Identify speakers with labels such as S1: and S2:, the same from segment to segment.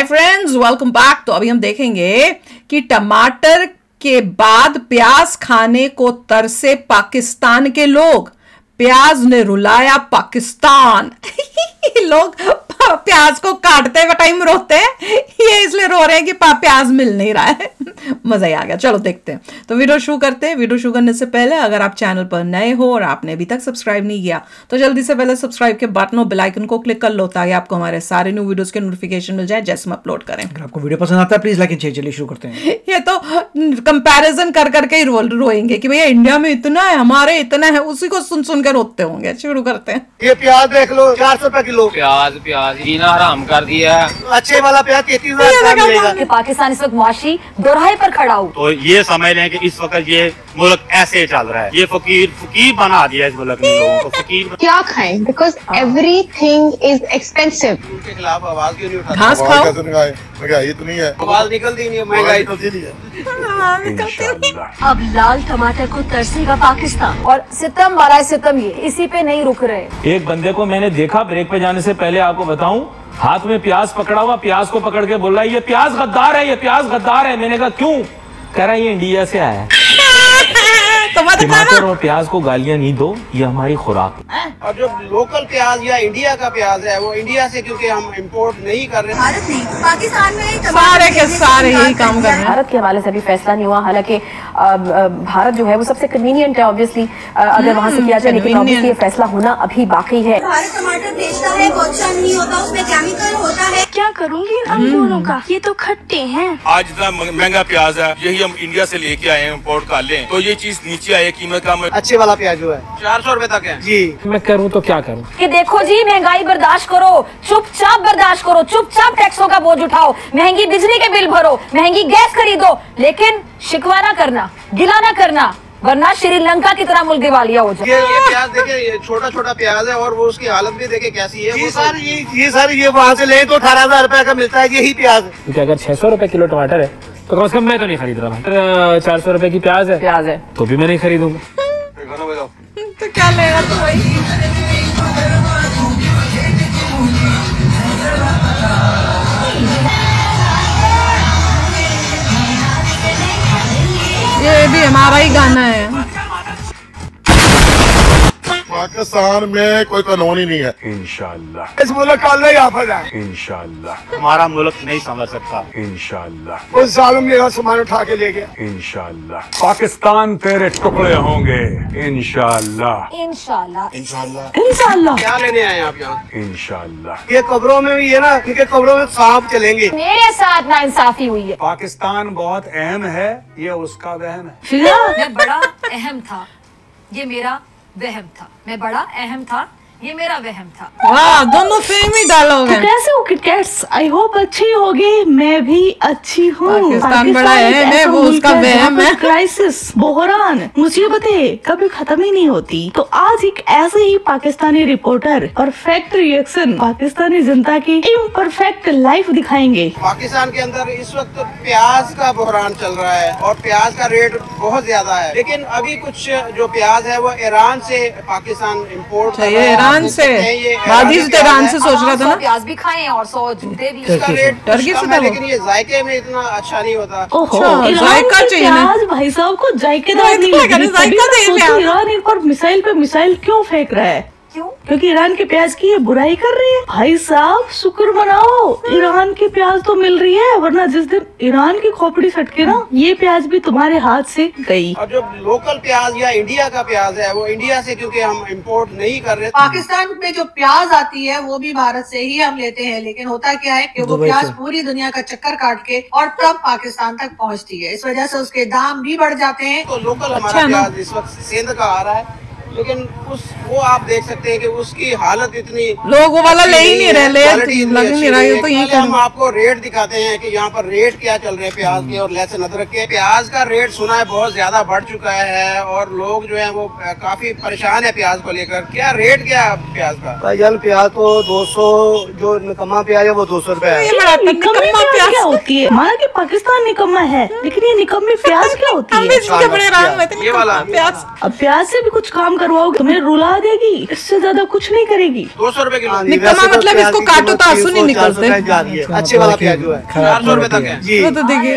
S1: Friends, welcome back. तो अभी हम देखेंगे कि टमाटर के बाद प्याज खाने को तरसे पाकिस्तान के लोग। प्याज ने रुलाया पाकिस्तान। लोग प्याज को काटते हुए टाइम रोते हैं, ये इसलिए रो रहे हैं कि प्याज मिल नहीं रहा है। मजा ही आ गया। चलो देखते हैं। तो वीडियो शुरू करते हैं। वीडियो शुरू करने से पहले अगर आप चैनल पर नए हो और आपने अभी तक सब्सक्राइब नहीं किया तो जल्दी से पहले सब्सक्राइब के बटन और बेल आइकन को क्लिक कर लो ताकि आपको हमारे सारे न्यू वीडियोस के नोटिफिकेशन मिल जाए जैसे हम अपलोड करें।
S2: अगर आपको वीडियो पसंद आता है प्लीज लाइक एंड शेयर। चलिए शुरू करते हैं।
S1: ये तो कंपैरिजन कर करके ही रोएंगे कि भैया इंडिया में इतना है, हमारे इतना है, उसी को सुन सुन कर रोते होंगे। शुरू करते हैं।
S3: ये प्याज देख लो, 400 रुपए किलो।
S4: प्याज जीना हराम कर दिया है।
S3: अच्छे वाला प्याज 33,000 मिलेगा।
S5: कि पाकिस्तान इस वक्त मुआशी दोराहे पर खड़ा हो।
S6: तो ये समझ रहे हैं कि इस वक्त ये मुल्क ऐसे चल रहा है। ये फकीर बना दिया इस मुल्क ने लोगों को। फकीर
S7: क्या खाएं? Because everything is expensive.
S3: उनके खिलाफ आवाज क्यों नहीं उठाते?
S1: घास खाओ।
S3: महंगाई तो नहीं है, आवाज निकलती नहीं है, महंगाई तो नहीं है।
S5: अब लाल टमाटर को तरसेगा पाकिस्तान और सितम वाला सितम ये इसी पे नहीं रुक रहे।
S8: एक बंदे को मैंने देखा ब्रेक पे जाने से पहले, आपको बताऊं, हाथ में प्याज पकड़ा हुआ, प्याज को पकड़ के बोल रहा है ये प्याज गद्दार है, ये प्याज गद्दार है। मैंने कहा क्यों? कह रहा है ये इंडिया से आया है। टमाटर और प्याज को गालियां नहीं दो, ये हमारी खुराक है।
S3: और जो लोकल प्याज या इंडिया का प्याज है वो इंडिया से, क्योंकि हम इंपोर्ट नहीं कर रहे।
S9: भारत नहीं, पाकिस्तान में
S1: सारे के सारे यही काम कर रहे हैं।
S5: भारत के हवाले से अभी फैसला नहीं हुआ, हालांकि भारत जो है वो सबसे कन्वीनियंट है ऑब्वियसली अगर वहाँ से किया जाए, लेकिन ऑब्वियसली ये फैसला होना अभी बाकी है।
S9: भारत टमाटर बेचता है, वो अच्छा नहीं होता, उसमें केमिकल होता है।
S10: क्या करूँगी हम दोनों का? ये तो खट्टे हैं।
S6: आज इतना महंगा प्याज है, यही हम इंडिया से लेके आए हैं, इम्पोर्ट कर लें तो ये चीज नीचे आए, कीमत कम।
S3: अच्छे वाला प्याज जो है 400 रुपए तक है जी।
S8: मैं करूँ तो क्या करूँ?
S5: कि देखो जी, महंगाई बर्दाश्त करो, चुपचाप बर्दाश्त करो, चुपचाप टैक्सों का बोझ उठाओ, महंगी बिजली के बिल भरो, महंगी गैस खरीदो, लेकिन शिकवा ना करना, गिला ना करना, वरना श्रीलंका की तरह मुल्क दिवालिया हो जाए।
S3: ये प्याज देखे, ये छोटा छोटा प्याज है और वो उसकी हालत भी देखे कैसी है। ये सारी ये वहाँ से ले तो 18,000 रुपए का मिलता है यही प्याज।
S8: क्योंकि अगर 600 रुपए किलो टमाटर है तो कम से कम मैं तो नहीं खरीद रहा। 400 रुपए की प्याज है तो भी मैं नहीं खरीदूंगा।
S1: तो क्या लेगा तू भाई? ये भी हमारा ही गाना है।
S11: पाकिस्तान में कोई कानून ही नहीं है।
S6: इंशाअल्लाह
S3: इस मुल्क का अल्लाह ही हाफ़िज़ है।
S6: इंशाअल्लाह हमारा मुल्क नहीं समझ सकता। इंशाअल्लाह
S3: उस जालिम मेरा सामान उठा के ले गया।
S6: इंशाअल्लाह पाकिस्तान तेरे टुकड़े होंगे। इंशाअल्लाह
S5: इंशाल्लाह
S1: इंशाल्लाह।
S3: क्या लेने आए आप यहाँ?
S6: इंशाअल्लाह
S3: ये कब्रों में भी है ना, इनके कब्रों में सांप चलेंगे।
S5: मेरे साथ नाइंसाफी हुई है।
S6: पाकिस्तान बहुत अहम है, ये उसका वहम है।
S5: मैं बड़ा अहम था, ये मेरा वहम था। मैं बड़ा अहम था, ये मेरा वहम था।
S1: वाह, दोनों सेम ही डायलॉग हैं।
S10: कैसे हो किटकैट्स? आई होप अच्छी होगी, मैं भी अच्छी हूँ।
S1: पाकिस्तान बड़ा है, वो उसका वहम है।
S10: क्राइसिस, बहरान, मुसीबतें कभी खत्म ही नहीं होती। तो आज एक ऐसे ही Pakistani reporter perfect reaction Pakistani जनता की इम्परफेक्ट लाइफ दिखाएंगे।
S3: पाकिस्तान के अंदर इस वक्त प्याज का बहरान चल रहा है और प्याज का रेट बहुत ज्यादा है, लेकिन अभी कुछ जो प्याज है वो ईरान से पाकिस्तान इम्पोर्ट कर रहा है।
S1: ईरान से ईरान से सोच रहा था ना।
S5: प्याज भी खाएं और 100 जूते भी।
S3: इसका रेट
S1: टर्की से
S3: कम है, लेकिन ये जायके में इतना अच्छा नहीं होता।
S10: ओहो,
S1: जायका चाहिए ना।
S10: प्याज भाई साहब को जायकेदार नहीं लग रही। तभी ईरान इन पर मिसाइल पे मिसाइल क्यों फेंक रहा है?
S5: क्यों?
S10: क्योंकि ईरान के प्याज की ये बुराई कर रही है। भाई साहब शुक्र मनाओ, ईरान की प्याज तो मिल रही है, वरना जिस दिन ईरान की खोपड़ी सटके ना, ये प्याज भी तुम्हारे हाथ से गई।
S3: और जो लोकल प्याज या इंडिया का प्याज है वो इंडिया से, क्योंकि हम इंपोर्ट नहीं कर रहे।
S9: पाकिस्तान में जो प्याज आती है वो भी भारत से ही हम लेते हैं, लेकिन होता क्या है कि वो प्याज पूरी दुनिया का चक्कर काट के और तब पाकिस्तान तक पहुंचती है। इस वजह से उसके दाम भी बढ़ जाते हैं।
S3: तो लोकल हमारा प्याज इस वक्त सिंध का आ रहा है, लेकिन वो आप देख सकते हैं कि उसकी हालत इतनी,
S1: लोग वो वाला ले ही नहीं रहे, लग नहीं रहा है। तो
S3: ये हम आपको रेट दिखाते हैं कि यहाँ पर रेट क्या चल रहे हैं प्याज के और लहसुन अदरक के। प्याज का रेट सुना है बहुत ज्यादा बढ़ चुका है और लोग जो है वो काफी परेशान है प्याज को लेकर। क्या रेट क्या है प्याज का? भाईजान प्याज तो 200, जो निकम्मा प्याज है वो 200 रुपए है।
S10: निकम्मा प्याज क्या होती है? माना कि पाकिस्तान निकम्मा है, लेकिन ये निकम्मी प्याज क्या होती है?
S3: ये वाला
S1: प्याज।
S10: अब प्याज से भी कुछ काम करवाओगे तुम्हें रुला देगी, इससे ज्यादा कुछ नहीं करेगी।
S3: 200 रुपए किलो
S1: निकम्मा मतलब इसको काटो तो आंसू नहीं निकलते।
S3: अच्छे वाला प्याज जो है 400 रुपए तक है जी।
S1: वो तो देखिए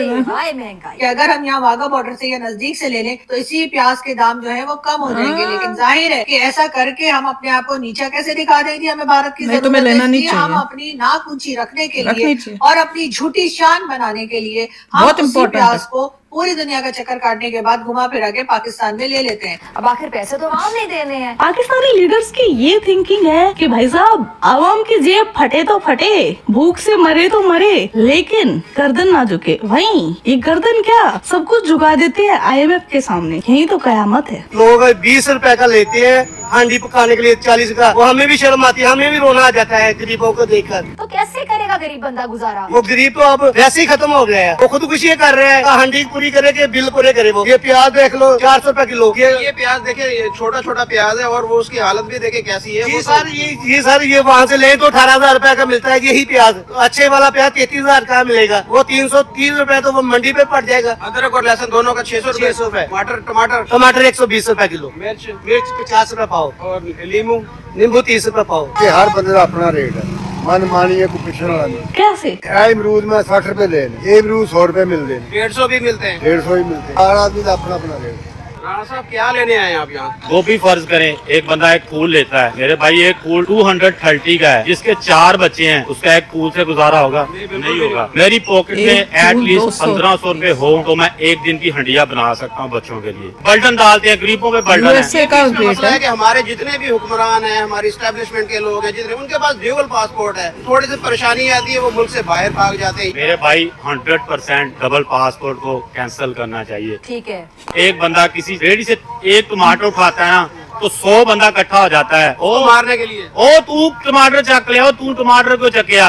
S9: कि अगर हम यहाँ वाघा बॉर्डर से या नजदीक से ले लें तो इसी प्याज के दाम जो है वो कम हो जाएंगे, लेकिन जाहिर है कि ऐसा करके हम अपने आप को नीचा कैसे दिखा देंगे, हमें भारत की जरूरत है, इसलिए हम अपनी नाक ऊंची रखने के लिए और अपनी झूठी शान बनाने के लिए हम उसी प्याज को पूरी दुनिया का चक्कर काटने के बाद घुमा फिरा के पाकिस्तान में ले लेते हैं।
S5: अब आखिर पैसे तो आवाम नहीं देने हैं।
S10: पाकिस्तानी लीडर्स की ये थिंकिंग है कि भाई साहब आवाम की जेब फटे तो फटे, भूख से मरे तो मरे, लेकिन गर्दन ना झुके। वहीं ये गर्दन क्या सब कुछ झुका देते हैं IMF के सामने, यही तो कयामत है।
S12: लोग 20 रुपए का लेते हैं हांडी पकाने के लिए 40 का, वो हमें भी शर्म आती है, हमें भी रोना आ जाता है गरीबों को देखकर।
S5: तो कैसे करेगा गरीब बंदा गुजारा?
S12: वो गरीब तो अब वैसे ही खत्म हो गया है, वो खुदकुशी कर रहे हैं, हांडी पूरी करे के बिल पूरे करे। वो ये प्याज देख लो 400 रुपए किलो,
S3: ये प्याज देखे छोटा छोटा प्याज है और वो उसकी हालत भी देखे कैसी है।
S12: ये सर ये वहाँ से ले तो 18,000 रुपए का मिलता है यही प्याज, अच्छे वाला प्याज 33,000 का मिलेगा, वो 330 रुपए तो वो मंडी पे पड़ जाएगा।
S3: अदरक और लहसुन दोनों का 600 रुपए।
S12: टमाटर 120 रुपए किलो, मिर्च 50 रुपए पाव
S3: और
S12: नींबू 30 रुपए पाव।
S11: हर बंदे का अपना रेट है, मन मानिए को पिछड़ वाला नहीं।
S10: कैसे
S11: अमरूद में 60 रुपए ले, ये अमरूद 100 रुपए मिलते हैं,
S3: 150 भी मिलते हैं,
S11: 150 ही मिलते हैं। हर आदमी का अपना अपना रेट।
S3: राणा साहब क्या लेने आए आप यहाँ?
S6: गोभी फर्ज करें एक बंदा एक फूल लेता है, मेरे भाई एक फूल 230 का है, जिसके 4 बच्चे हैं, उसका एक फूल से गुजारा होगा? नहीं होगा। मेरी पॉकेट में एटलीस्ट 1500 रुपए हो तो मैं एक दिन की हंडिया बना सकता हूँ बच्चों के लिए। बर्डन डालते हैं गरीबों पे, बर्डन है।
S3: मसला है कि हमारे जितने भी हुक्मरान हैं, हमारे इस्टेब्लिशमेंट के लोग हैं, जितने उनके पास ड्यूअल पासपोर्ट है, थोड़ी सी परेशानी आती है, वो मुल्क से बाहर भाग जाते हैं।
S6: मेरे भाई 100% डबल पासपोर्ट को कैंसिल करना चाहिए।
S5: ठीक है,
S6: एक बंदा किसी रेडी से एक टमाटर उठाता है ना तो 100 बंदा इकट्ठा हो जाता है
S3: ओ मारने के लिए।
S6: ओ तू टमाटर चक ले, तू टमाटर क्यों चकिया?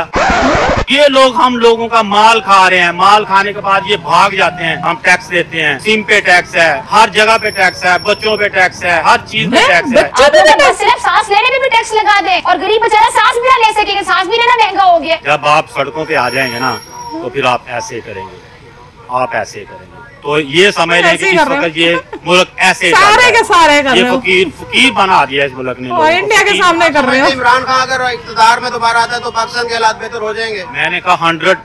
S6: ये लोग हम लोगों का माल खा रहे हैं, माल खाने के बाद ये भाग जाते हैं। हम टैक्स देते हैं, सिम पे टैक्स है, हर जगह पे टैक्स है, बच्चों पे टैक्स है, हर चीज पे टैक्स है।
S5: तो सिर्फ सांस लेने में भी टैक्स लगा दे और गरीब बेचारा सांस भी ना ले सकेगा, सांस भी लेना महंगा हो गया।
S6: जब आप सड़कों पे आ जाएंगे ना तो फिर आप ऐसे करेंगे, आप ऐसे करेंगे। तो ये समझ लें कि इस वक्त ये मुल्क ऐसे
S1: सारे के सारे कर
S6: ये फकीर बना दिया इस मुल्क ने।
S1: इंडिया के सामने कर रहे हो।
S3: इमरान खान अगर इक़्तिदार में दोबारा आता है तो पाकिस्तान के हालात बेहतर हो जाएंगे।
S6: मैंने कहा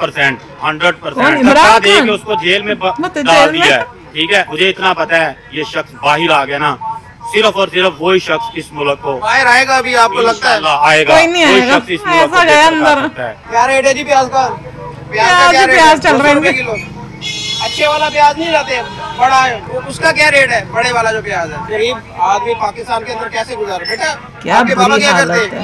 S6: 100% धक्का दे के उसको जेल में डाल दिया है। ठीक है, मुझे इतना पता है ये शख्स बाहर आ गया ना, सिर्फ और सिर्फ वही शख्स इस मुल्क को
S3: बाहर आएगा। अभी आपको लगता है
S6: आएगा?
S1: कोई नहीं आएगा, ऐसा गया अंदर।
S3: क्या रेट है जी प्याज का?
S1: प्याज चल रहा है
S3: किलो। अच्छे वाला प्याज नहीं लाते, बड़ा है उसका क्या रेट है? बड़े वाला जो प्याज है। गरीब आदमी पाकिस्तान के अंदर कैसे गुजारे? बेटा
S1: क्या
S3: आपके बाबा क्या करते हैं?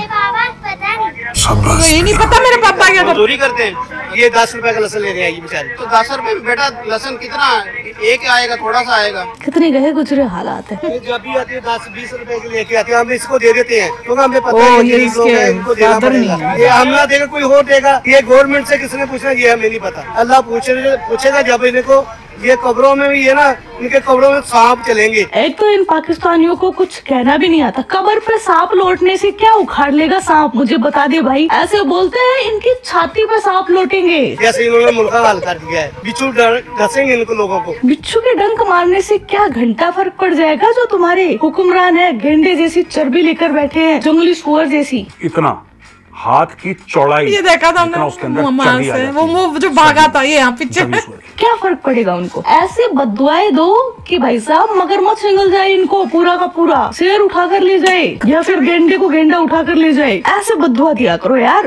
S1: तो ये नहीं पता मेरे पापा क्या
S3: मजदूरी करते हैं।
S12: ये 10 रुपए का लहसन लेने आएगी बेचारी।
S3: तो 10 रुपए में बेटा लहसन कितना एक आएगा? थोड़ा सा आएगा।
S10: कितने गए गुजरे हालात है।
S12: जब भी आती है 10-20 रुपए के लेके आते हैं, हम इसको दे देते हैं क्योंकि हमें पता है
S1: ये
S12: इनको देना पड़ेगा। ये हम ना देगा कोई और देगा, ये गवर्नमेंट से किसने पूछना ये हमें नहीं पता। अल्लाह पूछेगा जब इनको ये कब्रों में भी है ना, इनके कब्रों में सांप चलेंगे।
S10: एक तो इन पाकिस्तानियों को कुछ कहना भी नहीं आता, कब्र पे सांप लौटने से क्या उखाड़ लेगा सांप? मुझे बता दे भाई, ऐसे बोलते हैं इनकी छाती पे सांप लौटेंगे।
S12: जैसे इन्होंने मुल्क का हाल कर दिया है, बिच्छू डसेंगे इनको लोगों को।
S10: बिच्छू के डंक मारने से क्या घंटा फर्क पड़ जाएगा? जो तुम्हारे हुक्मरान है गेंडे जैसी चर्बी लेकर बैठे हैं, जंगली सुअर जैसी।
S13: इतना हाथ की चौड़ाई,
S1: ये देखा था हमने वो मुंह जो भागा था ये यहाँ पीछे।
S10: क्या फर्क पड़ेगा उनको? ऐसे बददुआएं दो कि भाई साहब मगरमच्छ निकल जाए इनको पूरा का पूरा, शेर उठा कर ले जाए या फिर गेंडे को गेंडा उठा कर ले जाए। ऐसे बददुआ दिया करो यार।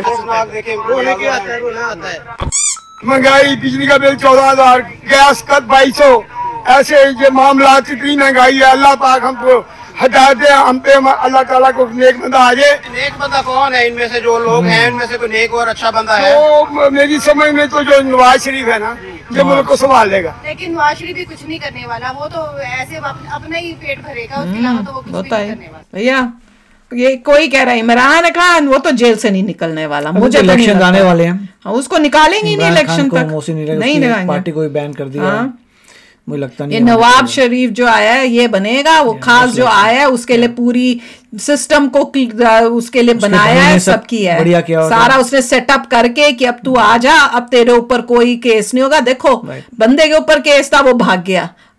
S11: महंगाई, बिजली का बिल 14,000, गैस का 2200, ऐसे ये मामला इतनी महंगाई है। अल्लाह पाक हमको हटा दे, हम पे अल्लाह ताला को नेक बंदा आ जाए।
S3: नेक बंदा कौन है इनमें से? जो लोग हैं इनमें से कोई नेक और अच्छा बंदा है?
S11: तो मेरी समझ में तो जो नवाज शरीफ है ना, जो मुल्क को संभाल लेगा।
S9: लेकिन नवाज शरीफ भी कुछ नहीं करने वाला, वो तो ऐसे अपना ही पेट भरेगा, उसके अलावा तो वो कुछ भी नहीं करने वाला।
S1: भैया ये कोई कह रहा है इमरान खान वो तो जेल से नहीं निकलने वाला। मुझे
S2: इलेक्शन आने वाले हैं,
S1: उसको निकालेंगे नहीं इलेक्शन तक, नहीं निकालेंगे।
S2: पार्टी को बैन कर दिया। मुझे लगता नहीं
S1: ये नवाब शरीफ जो आया है ये बनेगा, वो खास जो आया है उसके लिए पूरी सिस्टम को उसके लिए बनाया है, सब किया है सारा उसने सेटअप करके कि अब तू आ जा, अब तेरे ऊपर कोई केस नहीं होगा। देखो बंदे के ऊपर केस था वो भाग गया,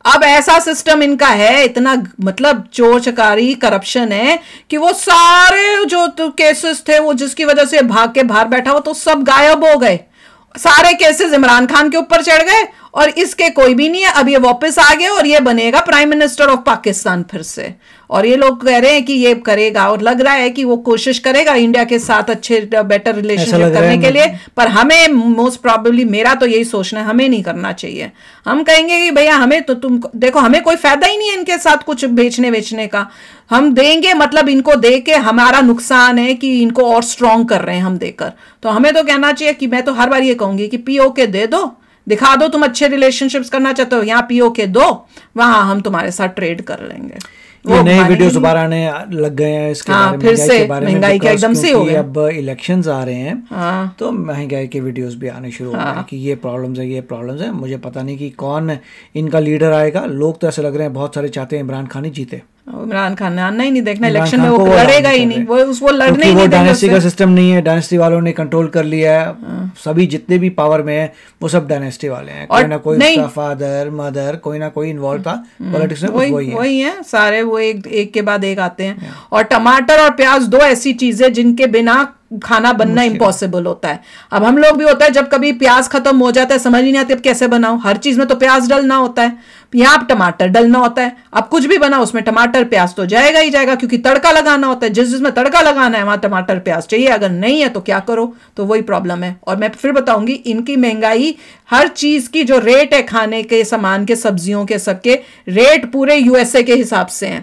S1: अब ऐसा सिस्टम इनका है, इतना मतलब चोर चकारी करप्शन है कि वो सारे जो केसेस थे वो जिसकी वजह से भाग के बाहर बैठा वो तो सब गायब हो गए। सारे केसेस इमरान खान के ऊपर चढ़ गए और इसके कोई भी नहीं है। अब ये वापस आ गए और ये बनेगा प्राइम मिनिस्टर ऑफ पाकिस्तान फिर से। और ये लोग कह रहे हैं कि ये करेगा और लग रहा है कि वो कोशिश करेगा इंडिया के साथ अच्छे बेटर रिलेशनशिप करने के लिए। पर हमें मोस्ट प्रोबेबली, मेरा तो यही सोचना है, हमें नहीं करना चाहिए। हम कहेंगे कि भैया हमें तो तुम देखो, हमें कोई फायदा ही नहीं है इनके साथ कुछ बेचने का। हम देंगे मतलब इनको दे के हमारा नुकसान है कि इनको और स्ट्रॉन्ग कर रहे हैं हम देकर। तो हमें तो कहना चाहिए कि मैं तो हर बार ये कहूंगी कि पीओके दे दो, दिखा दो तुम अच्छे रिलेशनशिप्स करना चाहते हो, यहाँ पीओके दो, वहां हम तुम्हारे साथ ट्रेड कर लेंगे।
S2: ये नए वीडियोस दोबारा आने लग गए हैं इसके बारे में,
S1: फिर से महंगाई के एकदम से हो गया।
S2: अब इलेक्शंस आ रहे हैं तो महंगाई के वीडियोस भी आने शुरू हो गए कि ये प्रॉब्लम्स है। मुझे पता नहीं कि कौन इनका लीडर आएगा। लोग तो ऐसे लग रहे हैं बहुत सारे चाहते हैं इमरान खान ही जीते।
S1: इमरान खान ने आना ही नहीं, देखना इलेक्शन में वो लड़ेगा ही नहीं, वो लड़ने ही नहीं।
S2: डायनेस्टी का सिस्टम नहीं है, डायनेस्टी वालों ने कंट्रोल कर लिया है। सभी जितने भी पावर में है वो सब डायनेस्टी वाले हैं। कोई ना कोई उसका फादर मदर कोई ना कोई इन्वॉल्व था पॉलिटिक्स में,
S1: वही है सारे। वो एक के बाद एक आते हैं। और टमाटर और प्याज दो ऐसी चीजें जिनके बिना खाना बनना इम्पॉसिबल होता है। अब हम लोग भी होता है जब कभी प्याज खत्म हो जाता है समझ ही नहीं आती अब कैसे बनाओ। हर चीज में तो प्याज डलना होता है, यहाँ टमाटर डलना होता है। अब कुछ भी बनाओ उसमें टमाटर प्याज तो जाएगा ही जाएगा, क्योंकि तड़का लगाना होता है। जिसमें तड़का लगाना है वहां टमाटर प्याज चाहिए, अगर नहीं है तो क्या करो। तो वही प्रॉब्लम है। और मैं फिर बताऊंगी, इनकी महंगाई, हर चीज की जो रेट है, खाने के सामान के, सब्जियों के, सबके रेट पूरे यूएसए के हिसाब से हैं।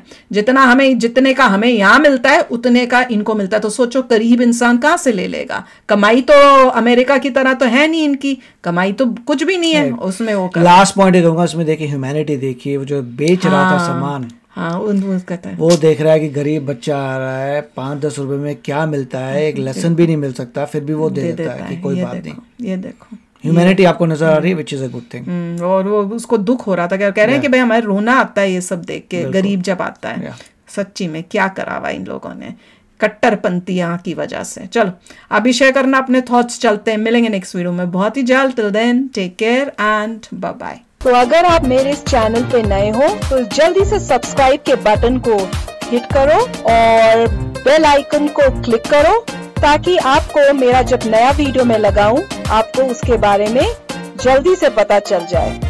S1: जितने का हमें यहाँ मिलता है उतने का इनको मिलता है। तो सोचो गरीब इंसान कहां से ले लेगा। कमाई तो अमेरिका की तरह तो है नहीं, इनकी कमाई तो कुछ भी नहीं है उसमें। वो
S2: लास्ट पॉइंट कहूंगा उसमें, देखिए ह्यूमैनिटी देखिए, वो जो बेच रहा था सामान, वो देख रहा है कि गरीब बच्चा आ रहा है, 5-10 रुपए में क्या मिलता है, एक लेसन भी नहीं मिल सकता, फिर भी वो दे देता है कि कोई बात नहीं।
S1: ये देखो
S2: ह्यूमैनिटी आपको नजर आ रही है, which is a good thing.
S1: और वो उसको दुख हो रहा था, कह रहे हैं कि भाई हमारे रोना आता है ये सब देख के, गरीब जब आता है। सच्ची में क्या करा हुआ इन लोगों ने, कट्टरपंथियां की वजह से। चलो अभी शेयर करना अपने थॉट्स, चलते हैं, मिलेंगे नेक्स्ट वीडियो में बहुत ही जल्द। Till then take care and bye bye.
S14: तो अगर आप मेरे इस चैनल पे नए हो तो जल्दी से सब्सक्राइब के बटन को हिट करो और बेल आइकन को क्लिक करो, ताकि आपको मेरा जब नया वीडियो मैं लगाऊं आपको उसके बारे में जल्दी से पता चल जाए।